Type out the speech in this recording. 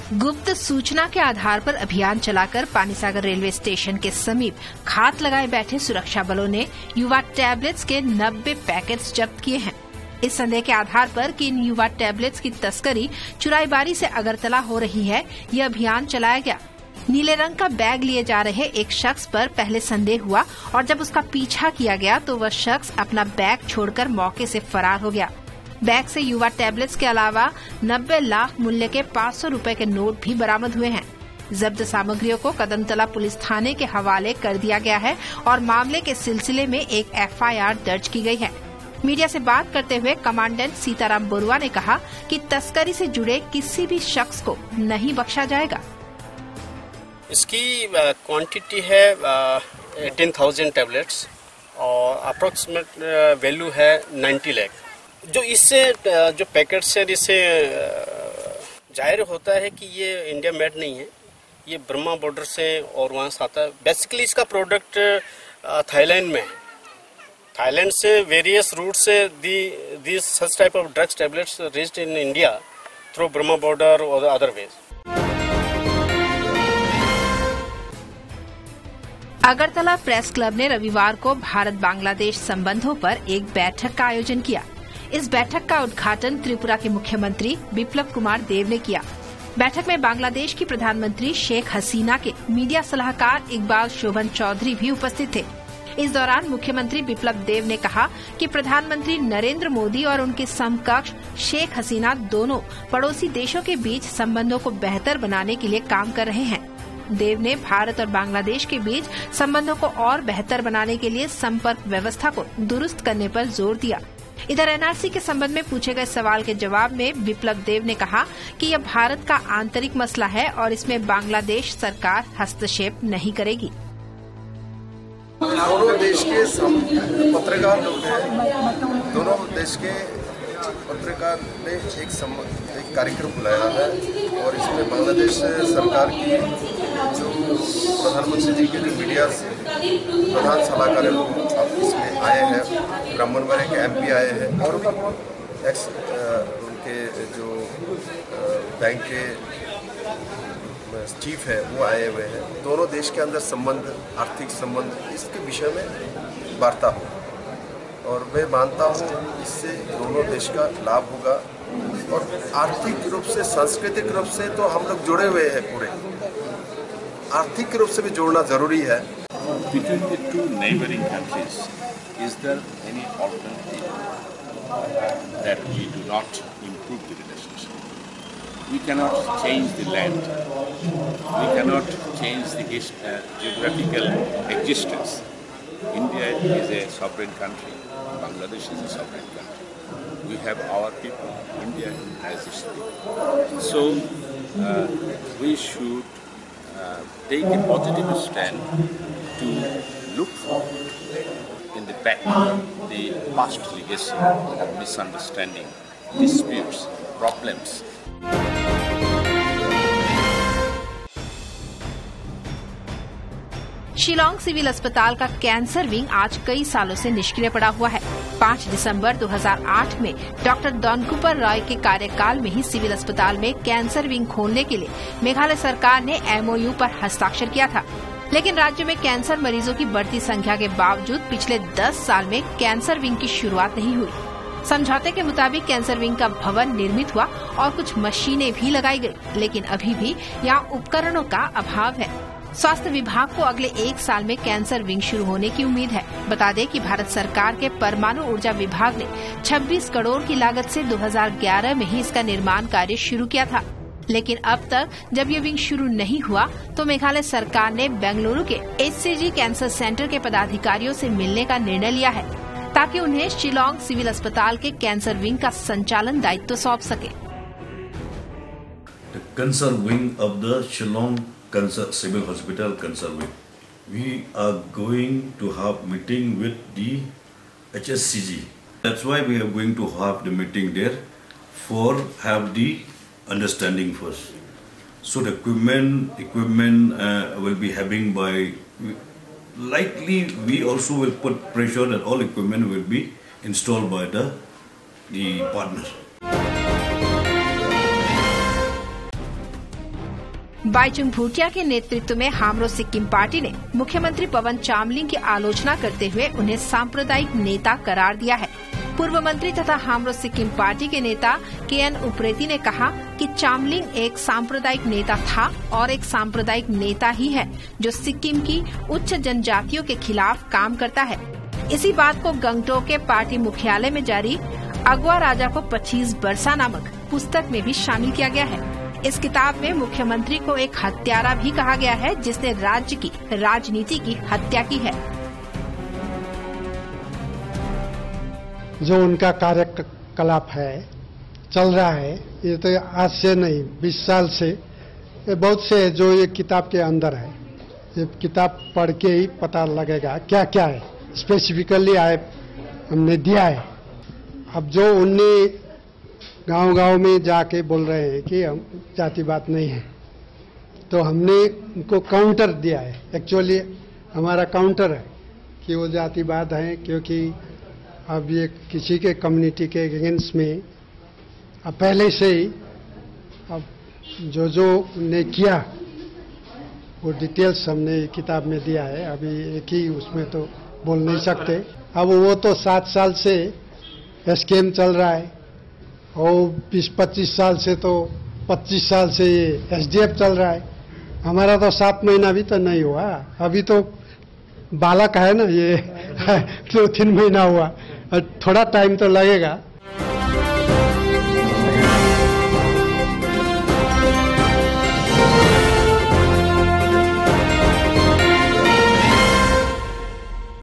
गुप्त सूचना के आधार पर अभियान चलाकर पानीसागर रेलवे स्टेशन के समीप घात लगाए बैठे सुरक्षा बलों ने युवा टैबलेट्स के 90 पैकेट्स जब्त किए हैं। इस संदेह के आधार पर कि इन युवा टैबलेट्स की तस्करी चुराईबारी से अगरतला हो रही है, यह अभियान चलाया गया। नीले रंग का बैग लिए जा रहे एक शख्स पर पहले संदेह हुआ और जब उसका पीछा किया गया तो वह शख्स अपना बैग छोड़कर मौके से फरार हो गया। बैग से युवा टैबलेट्स के अलावा 90 लाख मूल्य के 500 रुपए के नोट भी बरामद हुए हैं। जब्त सामग्रियों को कदमतला पुलिस थाने के हवाले कर दिया गया है और मामले के सिलसिले में एक FIR दर्ज की गई है। मीडिया से बात करते हुए कमांडेंट सीताराम बरुआ ने कहा कि तस्करी से जुड़े किसी भी शख्स को नहीं बख्शा जाएगा। इसकी क्वांटिटी है 18,000 टैबलेट्स और अप्रोक्सीमेट वैल्यू है 90 लाख। जो इससे जो पैकेट्स है, इससे जाहिर होता है कि ये इंडिया मेड नहीं है, ये बर्मा बॉर्डर से और वहाँ से आता है। बेसिकली इसका प्रोडक्ट थाईलैंड में है। थाईलैंड से वेरियस रूट से the such type of drugs tablets reached in India through Burma border और other ways. Agartala press club ने रविवार को भारत बांग्लादेश संबंधों पर एक बैठक का आयोजन किया। इस बैठक का उद्घाटन त्रिपुरा के मुख्यमंत्री बिप्लब कुमार देव ने किया। बैठक में बांग्लादेश की प्रधानमंत्री शेख हसीना के मीडिया सलाहकार इकबाल शोभन चौधरी भी उपस्थित थे। इस दौरान मुख्यमंत्री बिप्लब देव ने कहा कि प्रधानमंत्री नरेंद्र मोदी और उनके समकक्ष शेख हसीना दोनों पड़ोसी देशों के बीच संबंधों को बेहतर बनाने के लिए काम कर रहे हैं। देव ने भारत और बांग्लादेश के बीच संबंधों को और बेहतर बनाने के लिए संपर्क व्यवस्था को दुरुस्त करने पर जोर दिया। इधर NRC के संबंध में पूछे गए सवाल के जवाब में बिप्लब देव ने कहा कि यह भारत का आंतरिक मसला है और इसमें बांग्लादेश सरकार हस्तक्षेप नहीं करेगी। दोनों देश के पत्रकार लोग हैं, दोनों देश के पत्रकार ने एक कार्यक्रम बुलाया है और इसमें बांग्लादेश सरकार की जो प्रधानमंत्री जी के जो मीडिया से प्रधान सलाहकार अब इसमें आए हैं, ब्राह्मणबाड़ी के MP आए हैं और उनके जो बैंक के चीफ है वो आए हुए हैं। दोनों देश के अंदर संबंध, आर्थिक संबंध, इसके विषय में वार्ता हो और मैं मानता हूँ इससे दोनों देश का लाभ होगा और आर्थिक रूप से, सांस्कृतिक रूप से तो हम लोग जुड़े हुए हैं, पूरे आर्थिक रूप से भी जोड़ना जरूरी है। Between the two neighboring countries, is there any alternative that we do not improve the relationship? We cannot change the land. We cannot change the geographical existence. India is a sovereign country. Bangladesh is a sovereign country. We have our people. India has history. So we should take a positive stand to look forward in the back the past legacy of misunderstanding, disputes, problems. Shillong civil अस्पताल का cancer wing आज कई सालों से निष्क्रिय पड़ा हुआ है। 5 दिसंबर 2008 में डॉक्टर दोनकुपर रॉय के कार्यकाल में ही सिविल अस्पताल में कैंसर विंग खोलने के लिए मेघालय सरकार ने MOU पर हस्ताक्षर किया था, लेकिन राज्य में कैंसर मरीजों की बढ़ती संख्या के बावजूद पिछले 10 साल में कैंसर विंग की शुरुआत नहीं हुई। समझौते के मुताबिक कैंसर विंग का भवन निर्मित हुआ और कुछ मशीनें भी लगाई गई, लेकिन अभी भी यहाँ उपकरणों का अभाव है। स्वास्थ्य विभाग को अगले 1 साल में कैंसर विंग शुरू होने की उम्मीद है। बता दें कि भारत सरकार के परमाणु ऊर्जा विभाग ने 26 करोड़ की लागत से 2011 में ही इसका निर्माण कार्य शुरू किया था, लेकिन अब तक जब ये विंग शुरू नहीं हुआ तो मेघालय सरकार ने बेंगलुरु के HCG कैंसर सेंटर के पदाधिकारियों से मिलने का निर्णय लिया है ताकि उन्हें शिलांग सिविल अस्पताल के कैंसर विंग का संचालन दायित्व सौंप सके। Cancer wing of the Shillong Cancer Civil Hospital Cancer Wing. We are going to have meeting with the HSCG. That's why we are going to have the meeting there for have the understanding first. So the equipment will be having by likely we also will put pressure that all equipment will be installed by the partner. Baichung Bhutia के नेतृत्व में हामरो Sikkim party ने मुख्यमंत्री पवन चामलिंग की आलोचना करते हुए उन्हें सांप्रदायिक नेता करार दिया है। पूर्व मंत्री तथा हामरो सिक्किम पार्टी के नेता KN उप्रेती ने कहा कि चामलिंग एक सांप्रदायिक नेता था और एक सांप्रदायिक नेता ही है जो सिक्किम की उच्च जनजातियों के खिलाफ काम करता है। इसी बात को गंगटोक के पार्टी मुख्यालय में जारी अगवा राजा को 25 बरसा नामक पुस्तक में भी शामिल किया गया है। इस किताब में मुख्यमंत्री को एक हत्यारा भी कहा गया है जिसने राज्य की राजनीति की हत्या की है। जो उनका कार्यकलाप है चल रहा है, ये तो आज से नहीं 20 साल से, ये बहुत से जो ये किताब के अंदर है, ये किताब पढ़ के ही पता लगेगा क्या क्या है स्पेसिफिकली हमने दिया है। अब जो उन्हें गांव-गांव में जाके बोल रहे हैं कि हम जातिवाद नहीं है, तो हमने उनको काउंटर दिया है। एक्चुअली हमारा काउंटर है कि वो जातिवाद है, क्योंकि अब ये किसी के कम्युनिटी के अगेंस्ट में अब पहले से ही अब जो ने किया वो डिटेल्स हमने किताब में दिया है। अभी एक ही उसमें तो बोल नहीं सकते। अब वो तो 7 साल से स्कीम चल रहा है और 20-25 साल से तो 25 साल से ये SDF चल रहा है। हमारा तो 7 महीना भी तो नहीं हुआ, अभी तो बालक है ना, ये 2-3 महीना हुआ, थोड़ा टाइम तो लगेगा।